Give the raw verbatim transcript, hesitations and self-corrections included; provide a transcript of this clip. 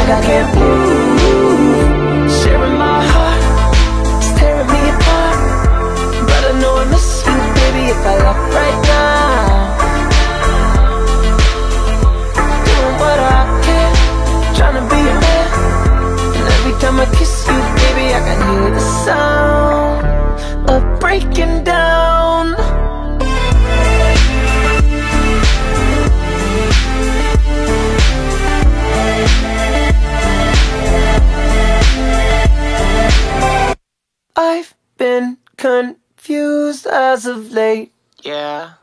like I can't move. Sharing my heart, it's tearing me apart. But I know I miss you, baby, if I left right now. Doing what I can, trying to be a man. And every time I kiss you, baby, I can hear the sound of breaking down. I've been confused as of late, yeah.